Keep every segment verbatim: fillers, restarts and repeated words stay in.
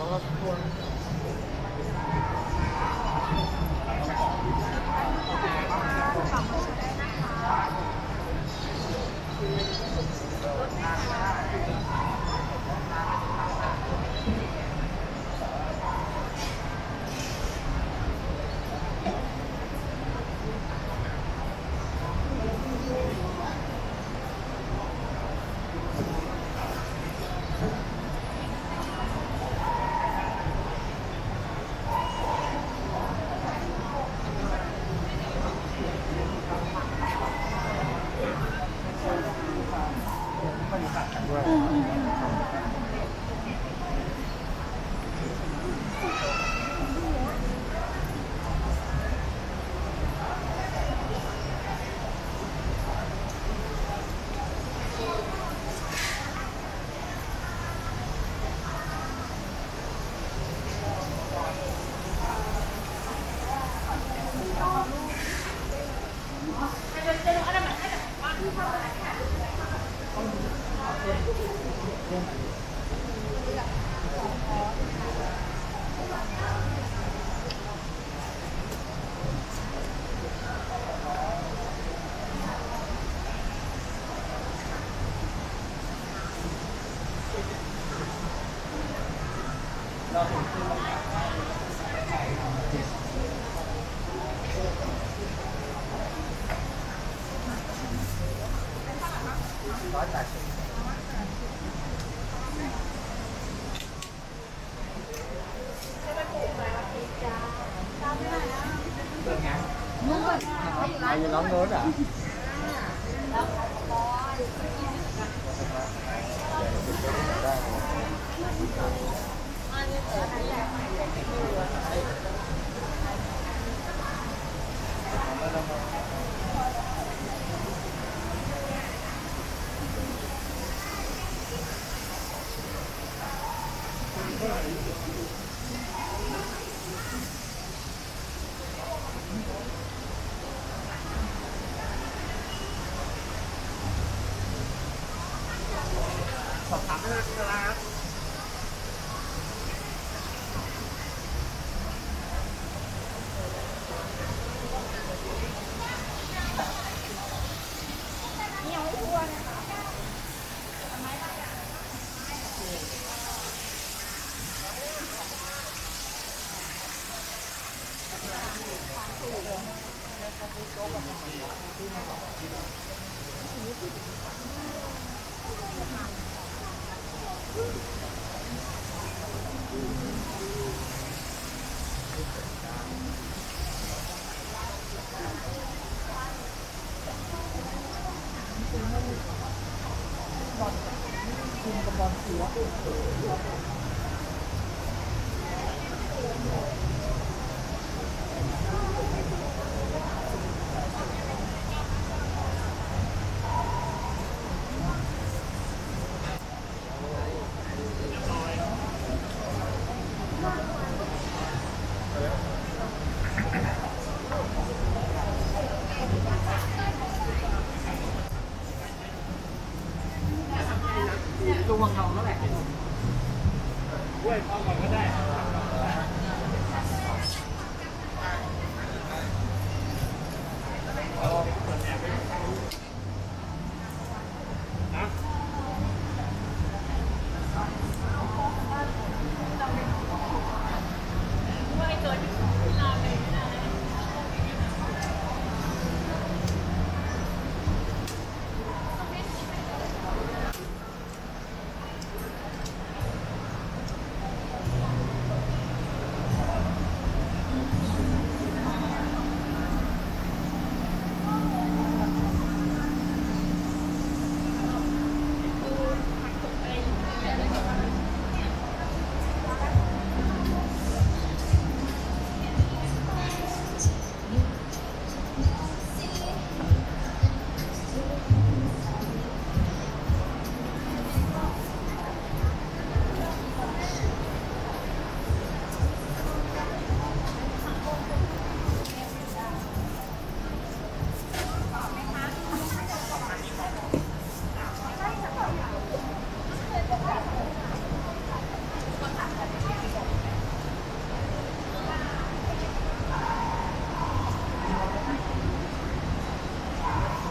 ร้อยแปดสิบเป็นไงนู้นเอาอยู่น้องโน้ตอ่ะสอบถามได้เลยครับนี่ยังไม่อ้วนนะคะทำไมล่ะบอลคุมกับบอลเสียลูกวังทองเท่าไหร่ด้วยพอก่อนก็ได้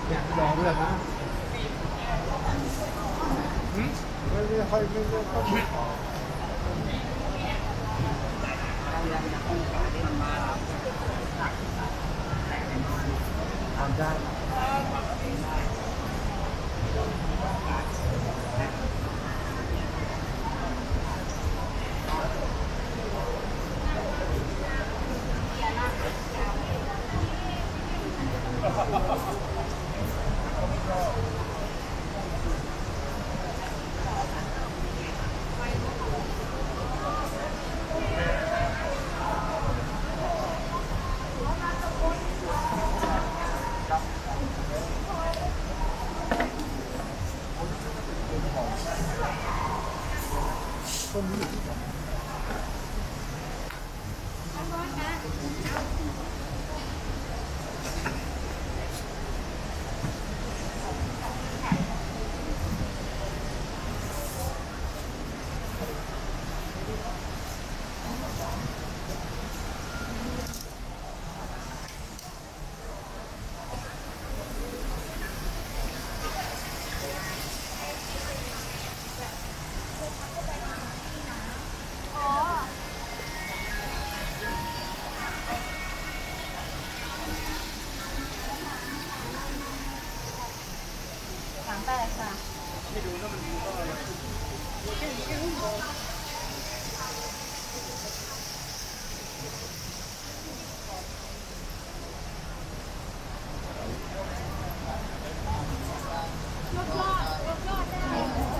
เนี่ยลองด้วยนะไม่ไม่ค่อยไม่ไม่ค่อยทำได้ต้นนี้สามแปดค่ะไม่ดูนะมันดูก็อะไรแค่นี้แค่นี้รอบรอดรอบรอดได้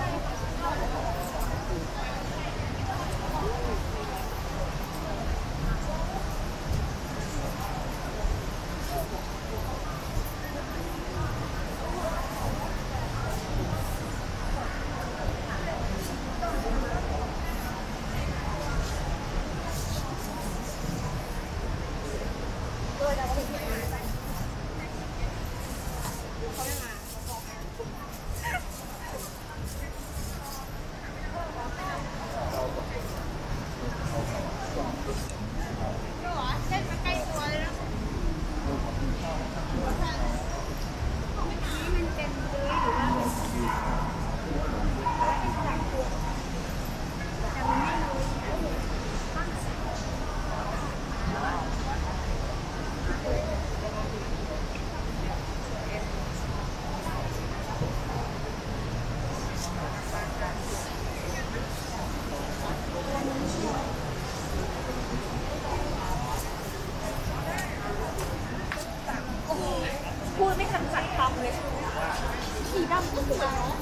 พูดไม่ทันสักคำเลยสีดำก็สวยเนาะ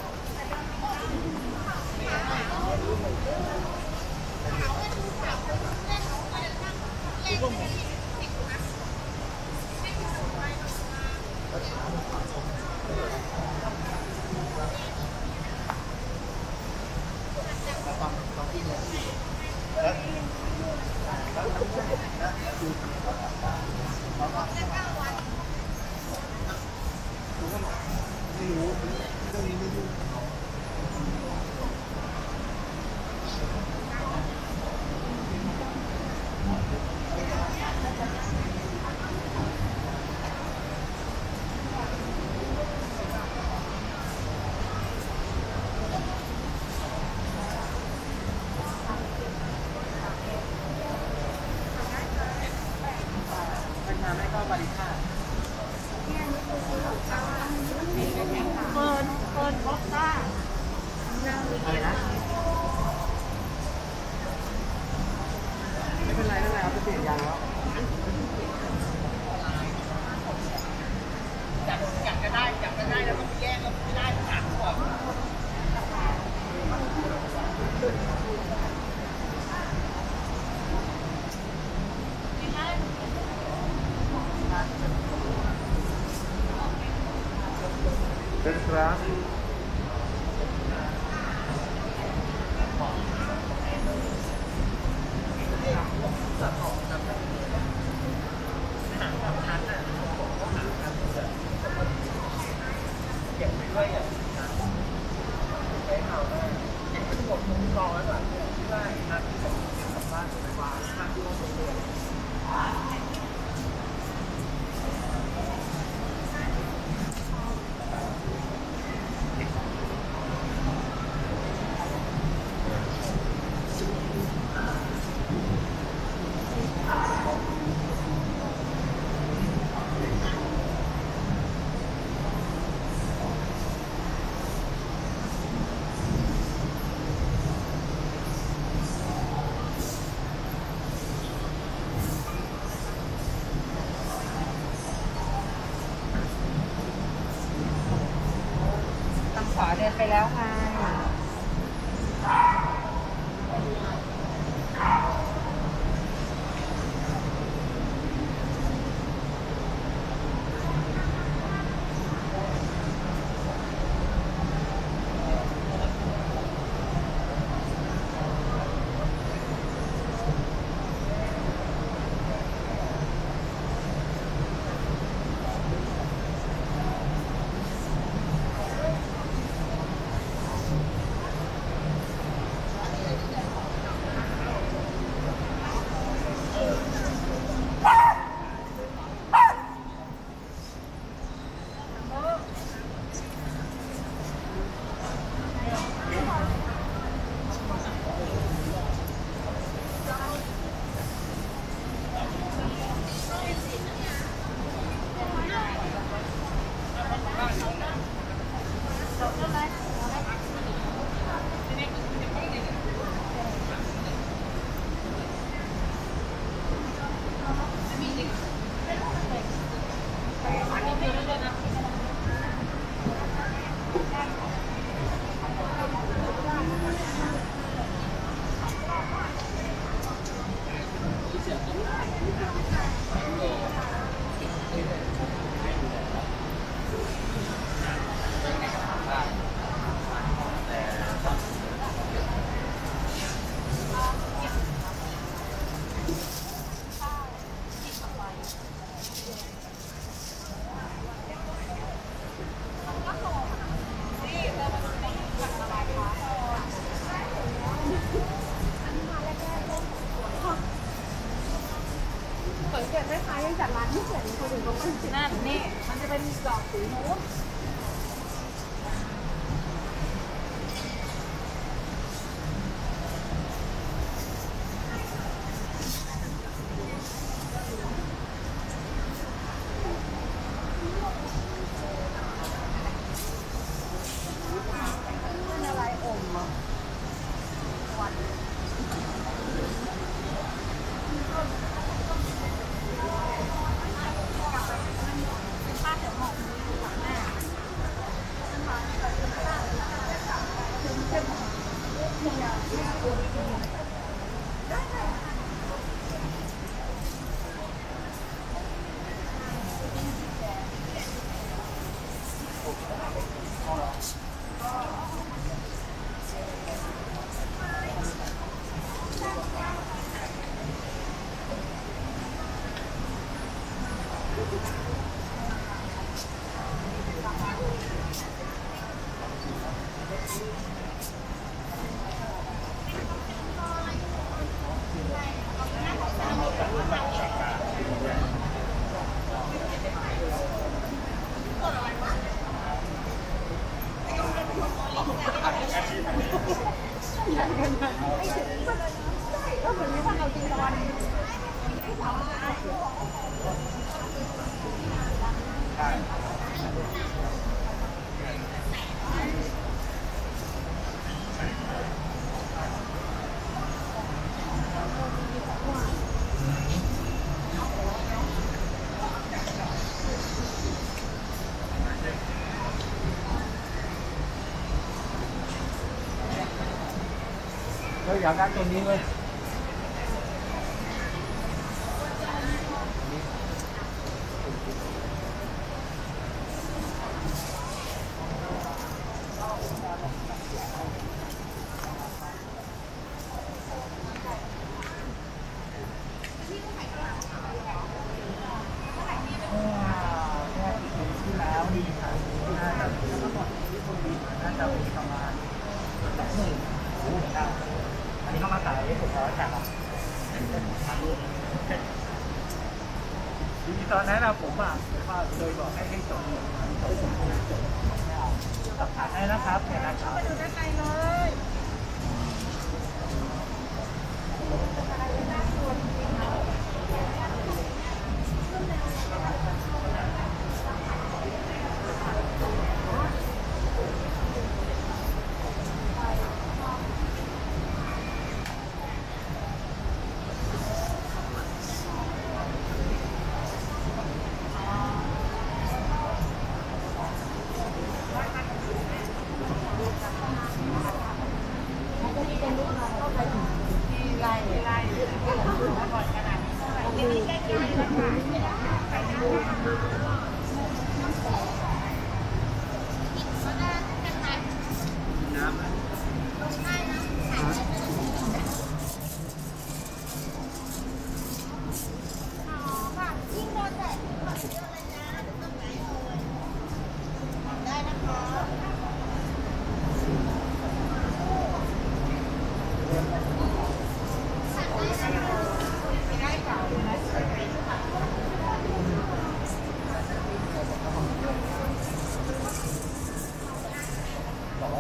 ไม่รู้เรื่องนี้ไม่รู้มันมาไม่เข้าบริษัทเปิดเปิดบล็อกซ่าอะไรนะไม่เป็นไรไม่เป็นไรเอาไปเปลี่ยนยางแล้วอยากอยากจะได้อยากจะได้แล้วมันแย่งแล้วไม่ได้ถามก่อนเป็นครับเขวาเดินไปแล้วไงสังเกตไหมคะยังจัดร้านที่เขียนคนอื่นเขาเป็นสีนั่นนี่มันจะเป็นดอกสีนู้นอะไรอมอ่ะก็เหมือนที่ว่าเราจริงตอนเราอยากได้ตัวนี้เลยอันนี้เขามาขายผมร้อยแปดอ่ะทีตอนนั้นนะผมอ่ะว่าเลยบอกให้ให้จบจบจบไม่เอาตัดขาดให้นะครับเนี่ยนะครับไปดูด้านในเลย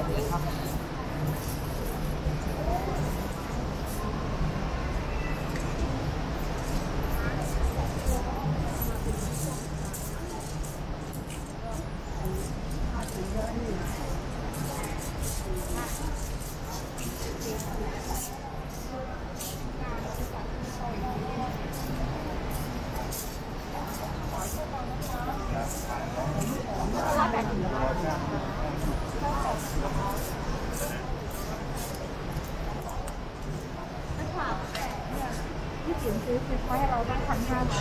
ที่จิ๋มซื้อซื้อไว้ให้เราตั้งพันห้าร้อย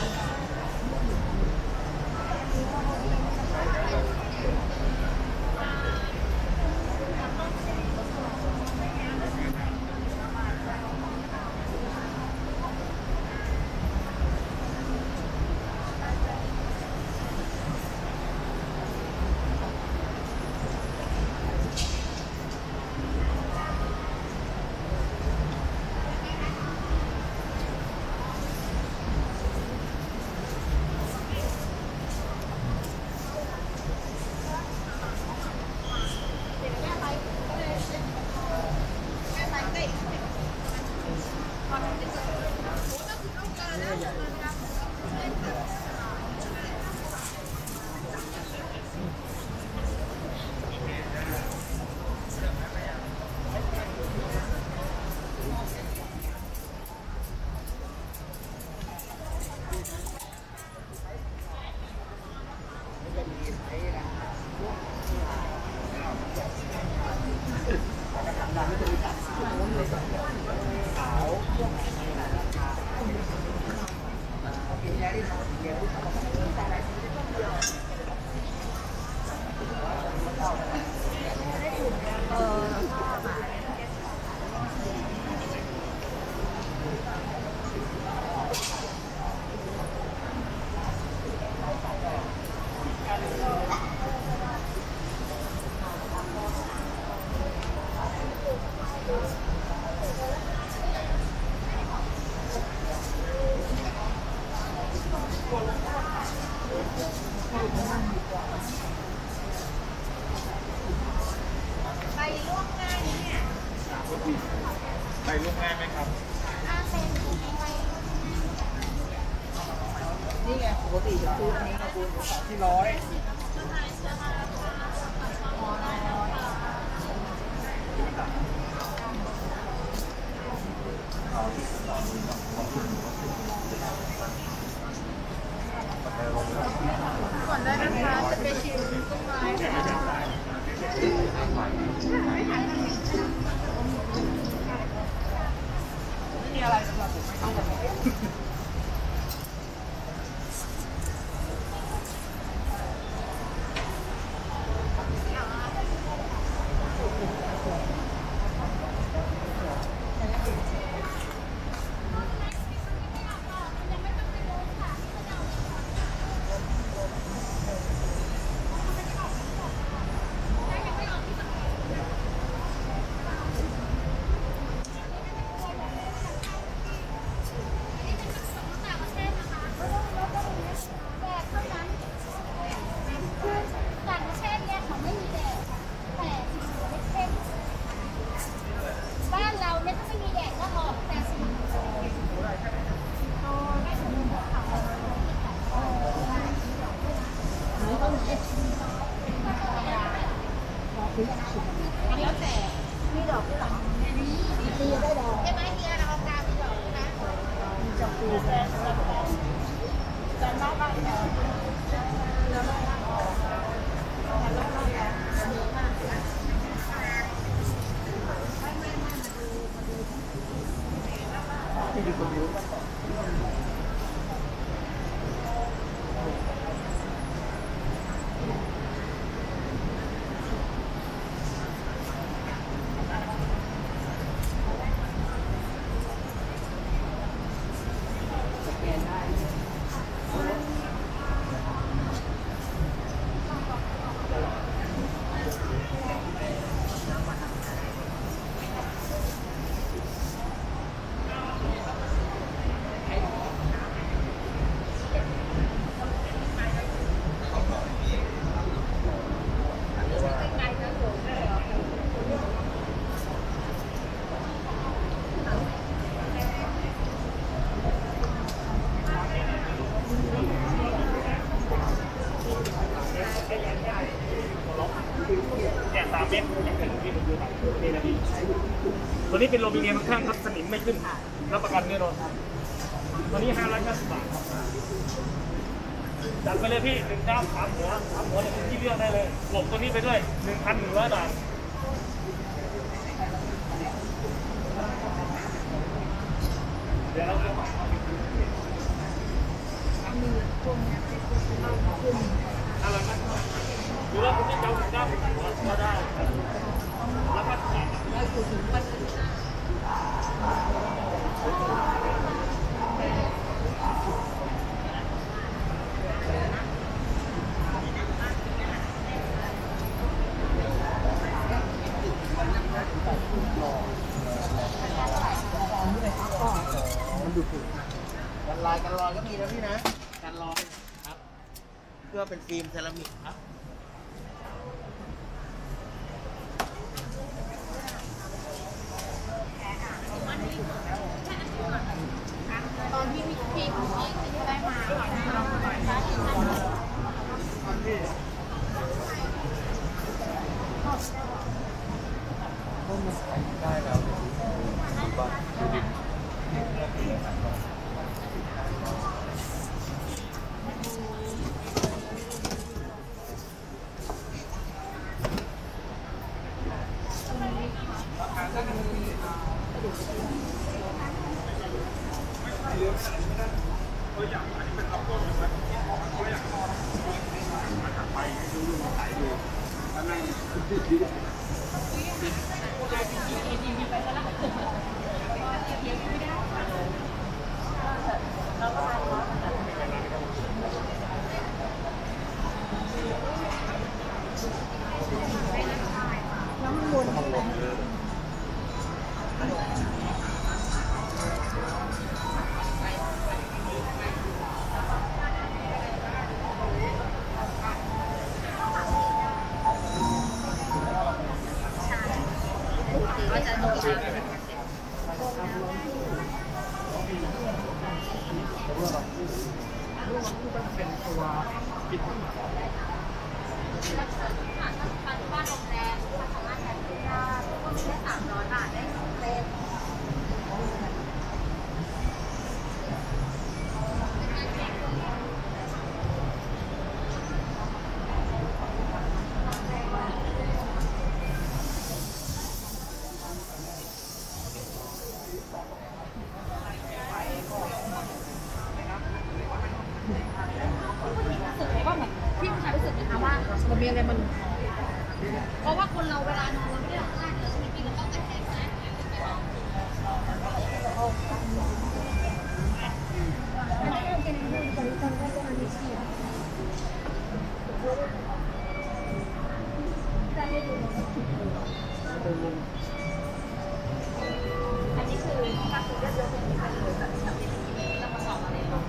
ไปลูกง่ายไหมครับนี่ไงปกติจะซื้ออันนี้นะคุณสามที่ร้อยก่อนได้นะคะจะไปชิมต้นไม้ค่ะไม่มีอะไรสำหรับผมไม่เข้ากันแล้วแต่มีดอกด้วยเหรอตีได้ดอกใช่ไหมเฮียเราเอากามีดอกใช่ไหมมีดอกตีแต่แต่นอกบ้านเนี่ยที่ดูคนรู้เนี่ยสามเมตรอย่างถึงที่ผมดูครับนี่นะพี่ตัวนี้เป็นโลมิเนียมข้างครับสนิมไม่ขึ้นรับประกันแน่นอนตัวนี้ห้าร้อยเก้าสิบบาทจัดไปเลยพี่หนึ่งเจ้าสามหัวสามหัวเนี่ยที่เลือกได้เลยบวกตัวนี้ไปด้วยหนึ่งพันหนึ่งร้อยบาทเดี๋ยวเราจะอะไรนะหรือว่าคุณจะเอาหนึ่งเจ้าก็ได้แล้วก็แล้วคุณถึงวันกันลอยกันลอยก็มีนะพี่นะกันลอยครับเพื่อเป็นฟิล์มเซรามิกครับตอนที่พี่พี่พี่ได้มาได้แล้วบ้างดูดิเป็นตัวปิดบ้านโรงแรมสามารถแทนได้ก็มีได้สามร้อยบาทได้สองเล่มมันมีอะไรมันเพราะว่าคนเราเวลานอนเราไม่ได้หลับง่ายเลยจริงๆเราต้องกระแทกซ้ายอันนี้คือการฝึกเยอะๆเป็นการเลยแบบเรามาสอบอะไรบ้าง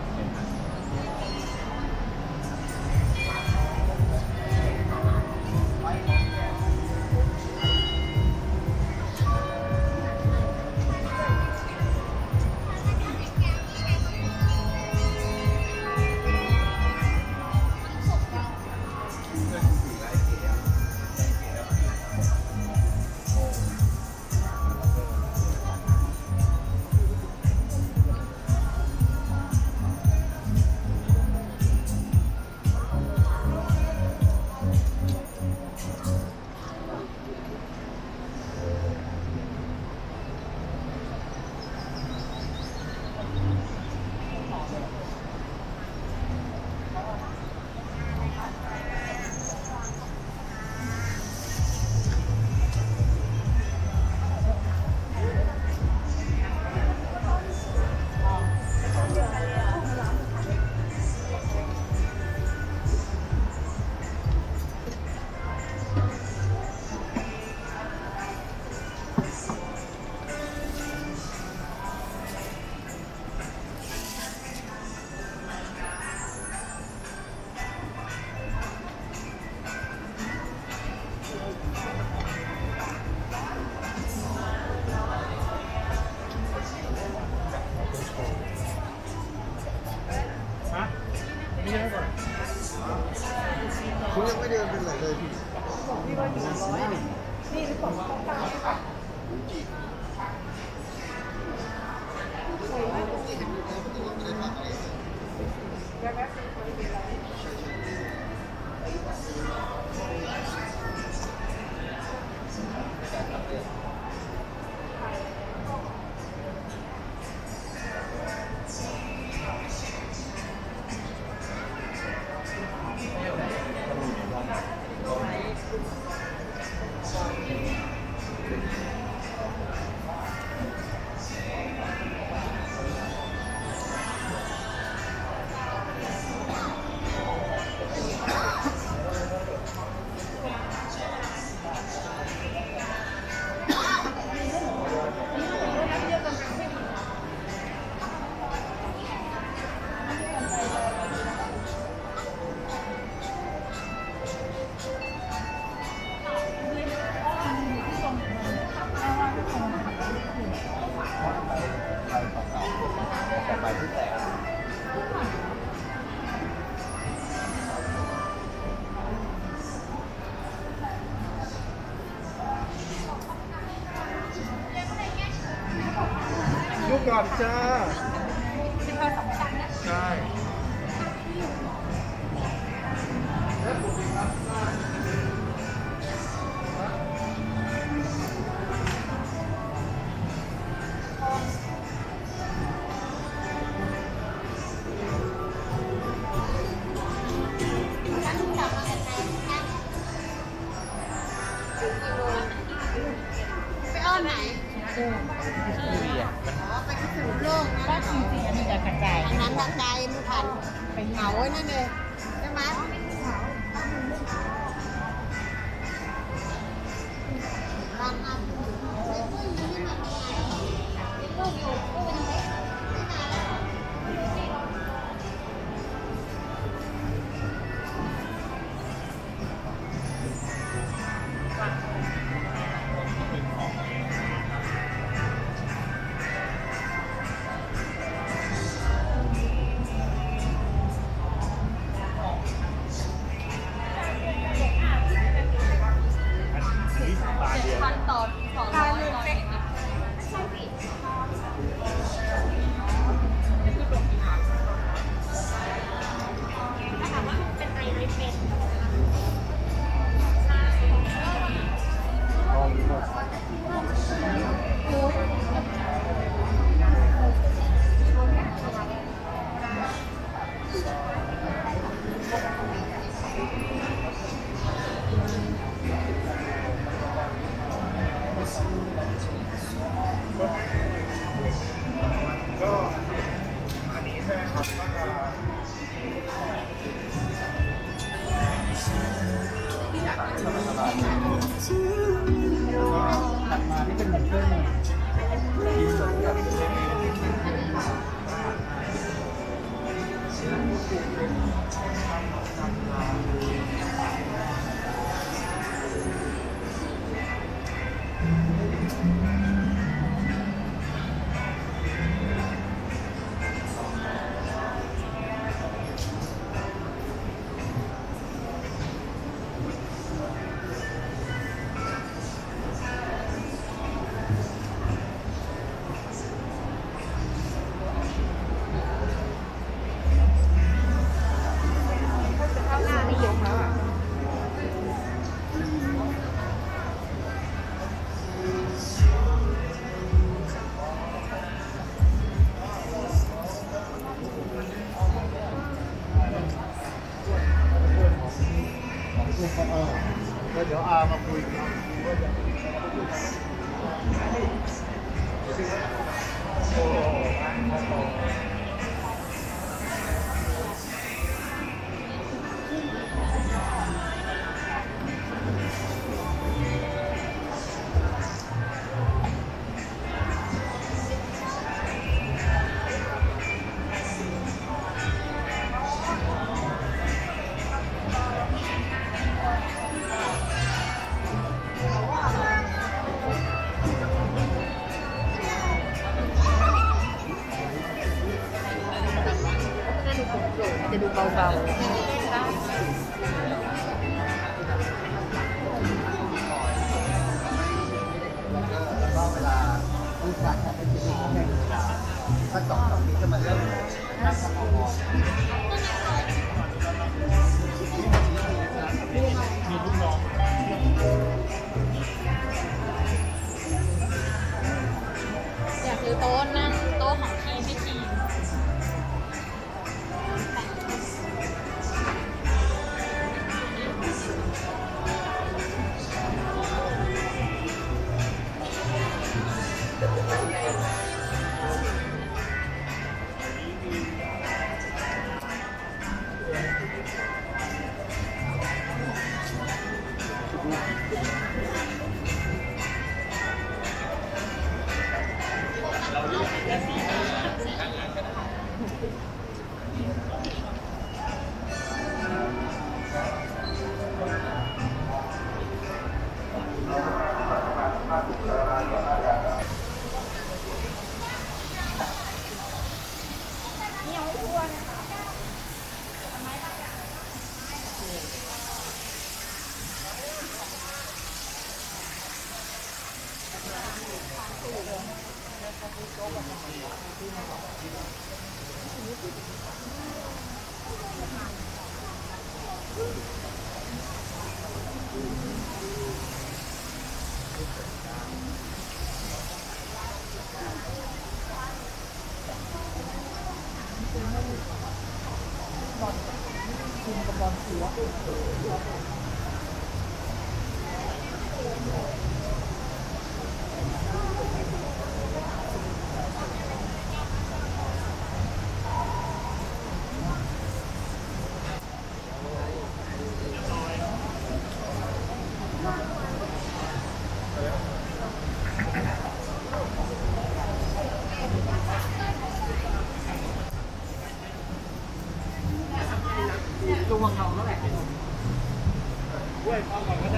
ลูกก่อนจ้าใช่ไปอ้อนไหนไปที่สูงโล่งนะก็จริงๆอันนี้จะกระจายอันนั้นกระจายมันผ่านไปเหงาไว้นั่นเองใช่ไหมบางอันไม่ค่อยมีมันไม่ค่อยอยู่ก็เป็นไม่นานแล้วพันต่อสองร้อยต่อเองนะใช่สิถ้าถามว่าเป็นไอริเป็นใช่ก็อันนี้ใช่ไหมครับก็จะถัดมานี่เป็นหมูเด้งกินสดกับแล้วเดี๋ยวอามาคุยกันโอ้จะดูเบาๆจะมาเริ่มนั่งสมองมีลูกน้องอยากซื้อโต๊ะนั่งโต๊ะของทีมให้ทีมตัววังเงาแล้วแหละด้วยพร้อมก่อนก็ได้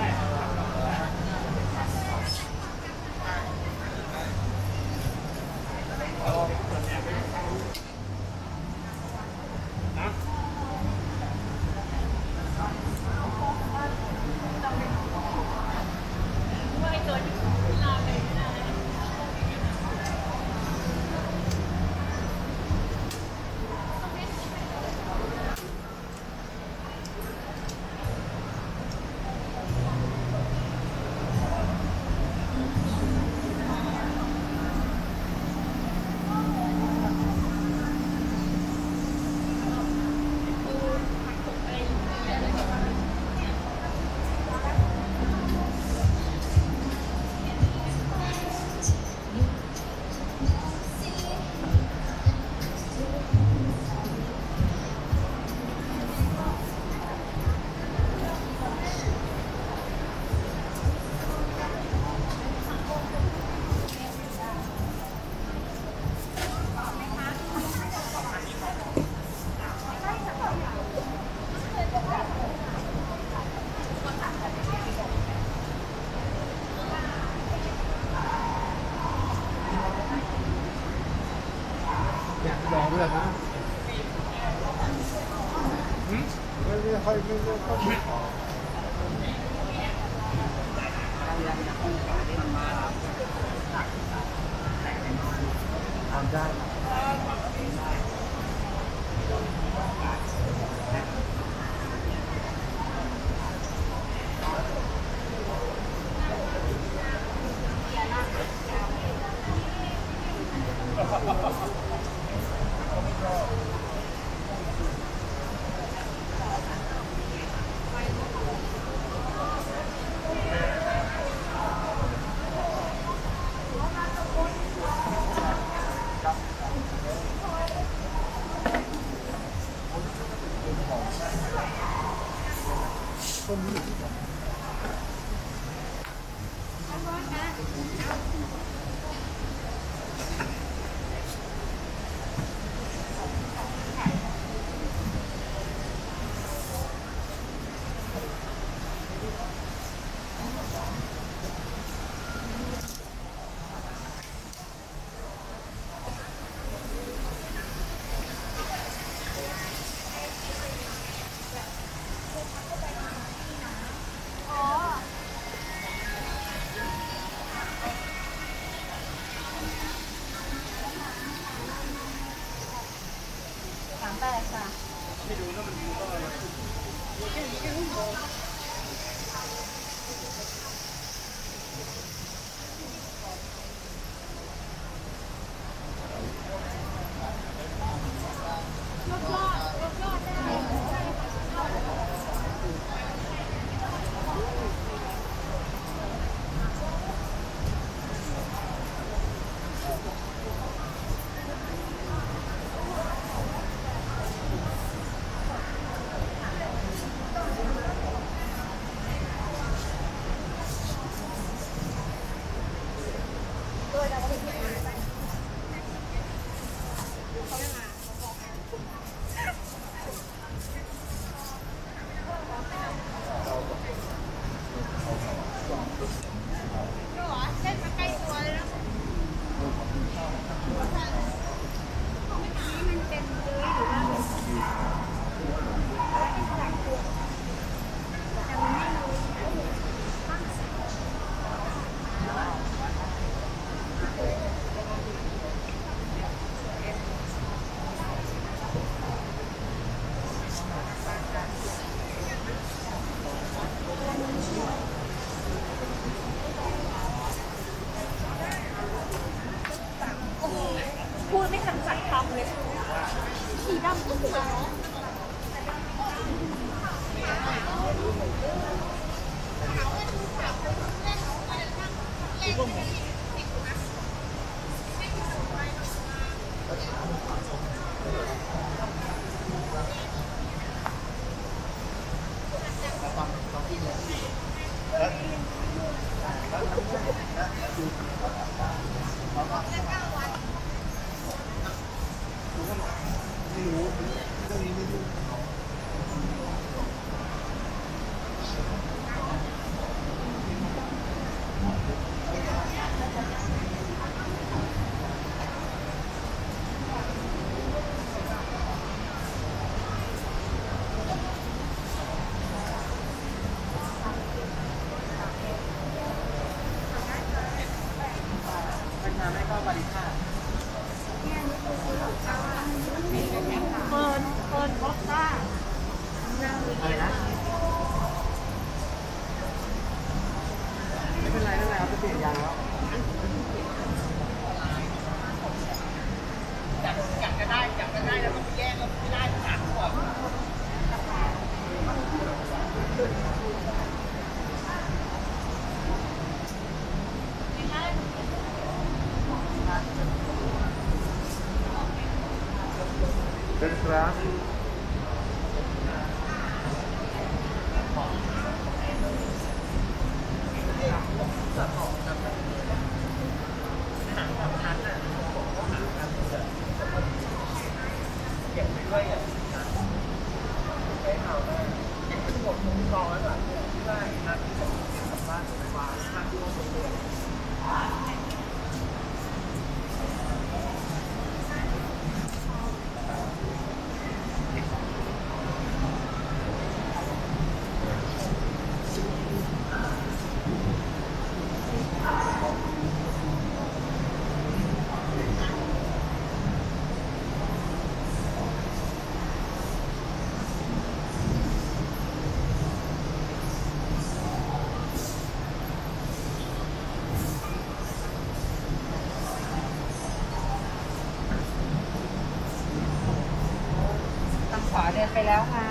ลองด้วยนะไม่ไม่ค่อยไม่ไม่ค่อยทำได้ไม่ดูแล้วมันดูก็พูดไม่ทันสักคำเลยสีดำก็สวยเนาะเฟิร์นเฟิร์นบ็อกซ่าอะไรนะไม่เป็นไรไม่เป็นไรเอาไปเปลี่ยนยางแล้วจับจับก็ได้จับก็ได้แล้วก็ไปแยกแล้วไม่ได้ถามก่อนเป็นครับทางขวาเดินไปแล้วไง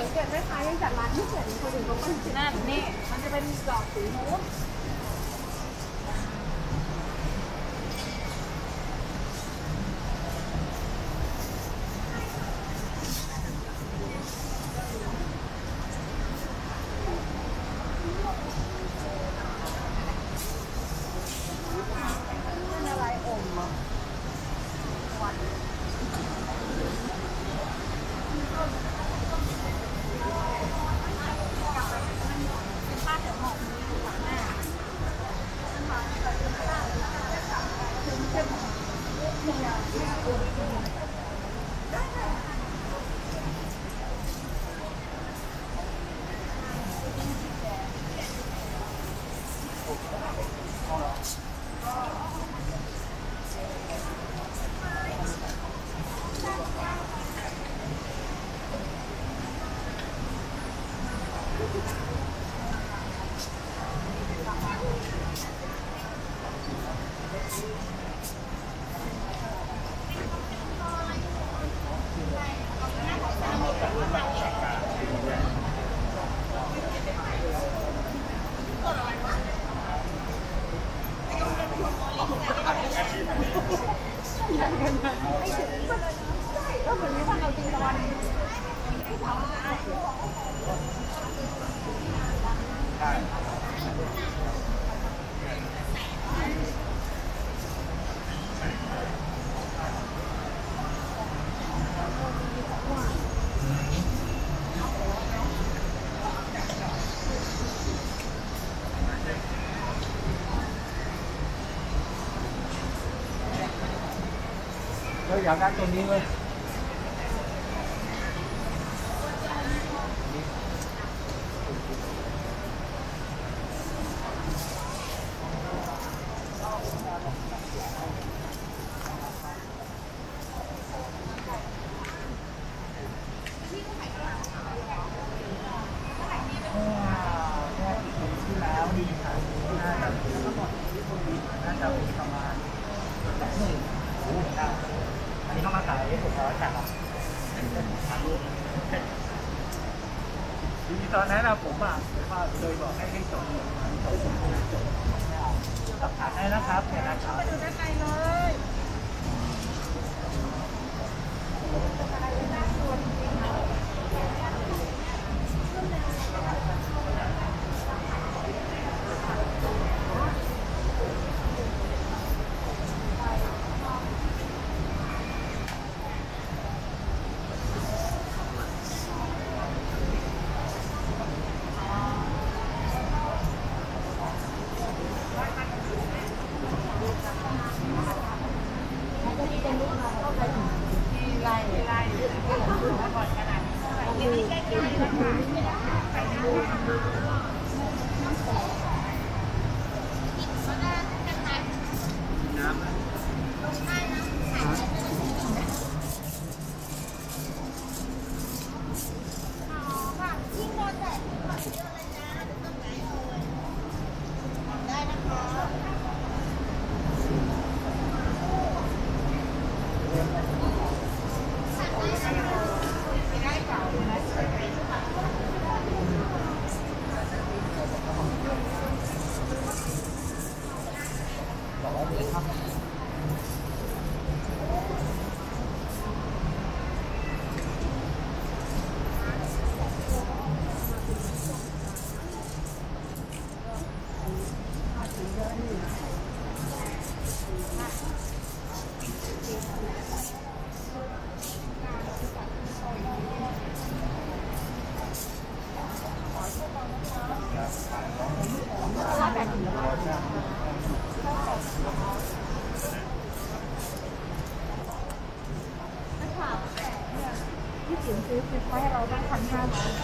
สังเกตไหมคะยังจัดร้านที่เสร็จคนอื่นเขาเป็นนั่นนี่มันจะเป็นดอกสีนู้นอะไรอมอ่ะเราอยากได้ตัวนี้เลยที่แล้วนี่ค่ะน่าจะน่าจะประมาณหมื่นโอ้โหอันนี้เข้ามาขายหกร้อยแปดร้อยทีตอนนั้นนะผมอ่ะว่าเลยบอกให้ให้จบจบจบตัดขาดได้นะครับเนี่ยนะครับไปดูด้านในเลยที่จิ๋มซื้อซื้อไว้ให้เราตั้งพันห้าร้อย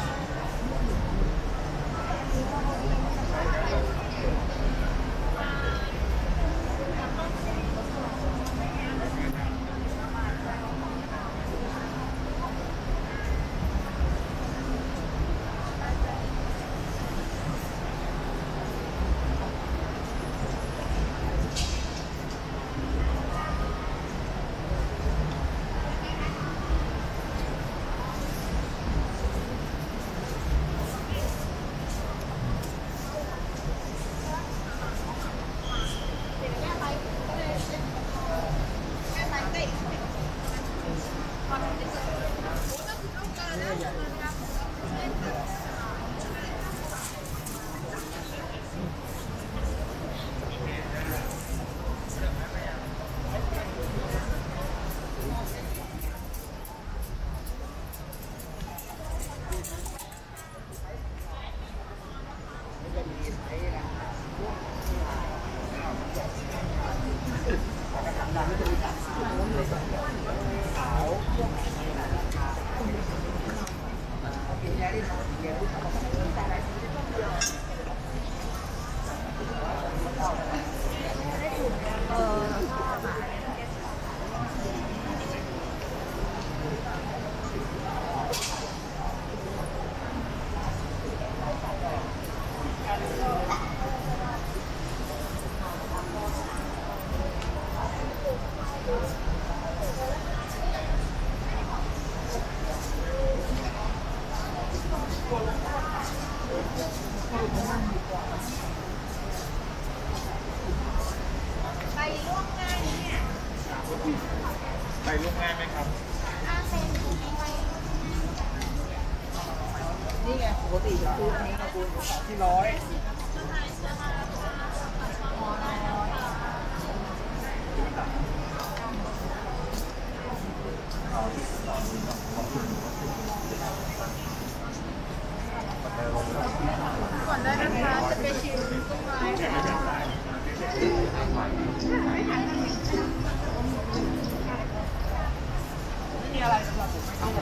ไปล่วงหน้านี้เนี่ยไปลูกง่ายไหมครับอาเซนไปนี่ไงปกติจะซื้ออันนี้นะคุณที่ร้อยก่อนได้นะคะจะไปชิมต้นไม้ค่ะไม่มีอะไรสำหรับผมไม่ต้อง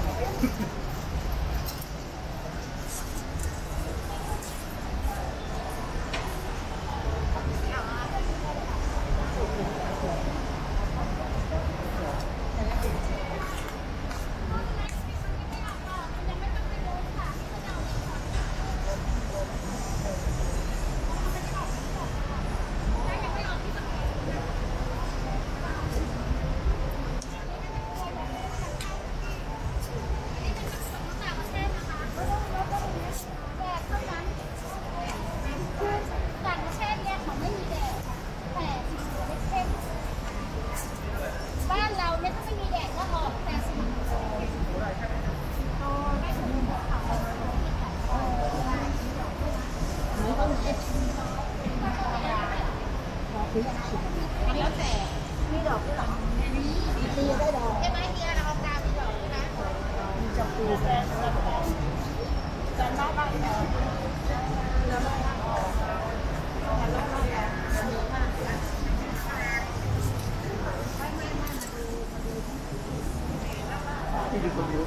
บ้านเราเนี่ยถ้าไม่มีแดดก็ออกแต่สิแล้วแต่มีดอกด้วยหรอตีได้ดอกใช่ไหมเฮียเราตามมีดอกใช่ไหมมีจับปูแฟนแฟนน้องบ้างแล้วแล้วน้องบ้างแล้วน้องบ้างที่มีคนรู้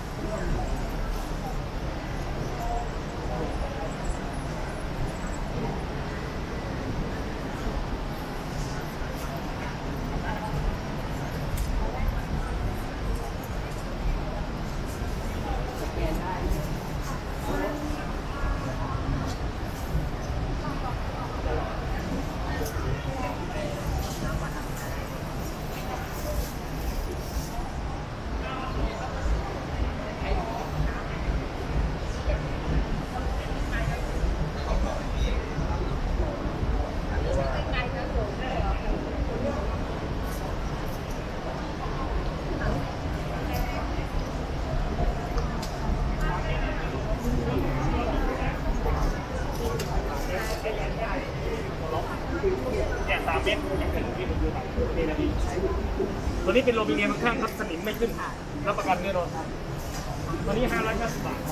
เนี่ยสามเมตรยังถึงที่ผมดูแบบนี่นะพี่ตัวนี้เป็นโลมิเนียมข้างครับสนิมไม่ขึ้นรับประกันแน่นอนตัวนี้ห้าร้อยเก้าสิบบาท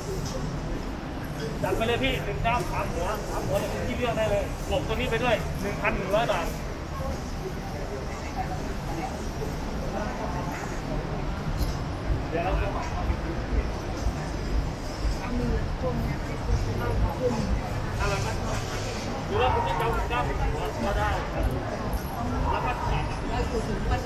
จัดไปเลยพี่หนึ่งเจ้าสามหัวสามหัวที่เลือกได้เลยหลบตัวนี้ไปด้วยหนึ่งพันหนึ่งร้อยบาทเดี๋ยวเราจะอะไรนะหรือว่าคุณจะเจ้าเจ้าก็ได้แล้วก็ได้คุณถึงวัน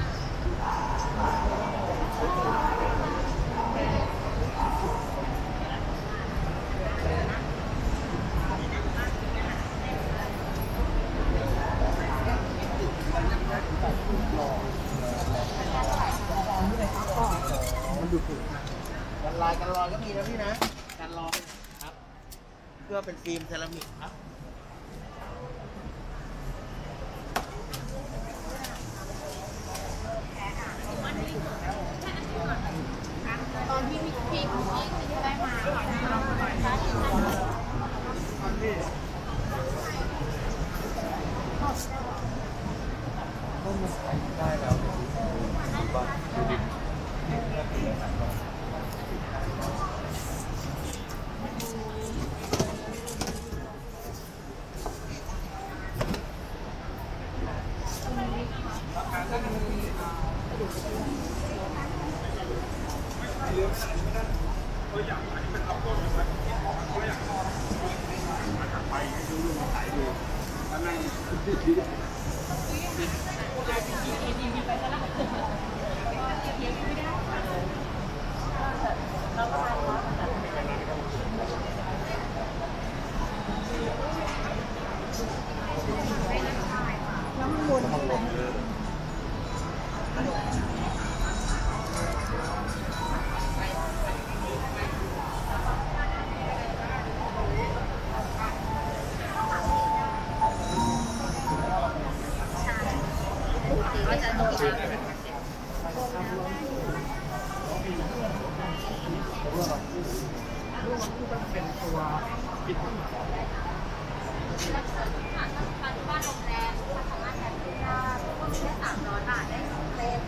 มันดูถูกกันลอยกันลอยก็มีนะพี่นะกันลอยครับเพื่อเป็นฟิล์มเซรามิกครับตอนที่พี่พี่พี่ได้มาก่อนนะเราไปร้านที่นั่นได้แล้วบ้านตัวอย่างอันนี้เป็นล็อกโก้เลยไหมตัวอย่างมาถัดไปให้ดูดูมาขายดูอันนั้นแล้วมันวนไปร่วมกับคู่ร่วมกับคู่ก็จะเป็นตัวปิดบ้านโรงแรมสามารถแทนที่ได้ก็มีแค่สามร้อยบาทได้สองเล่ม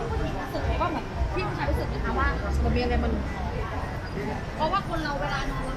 ก็เหมือนที่ผู้ชายรู้สึกนะคะว่ามันมีอะไรมันเพราะว่าคนเราเวลานอน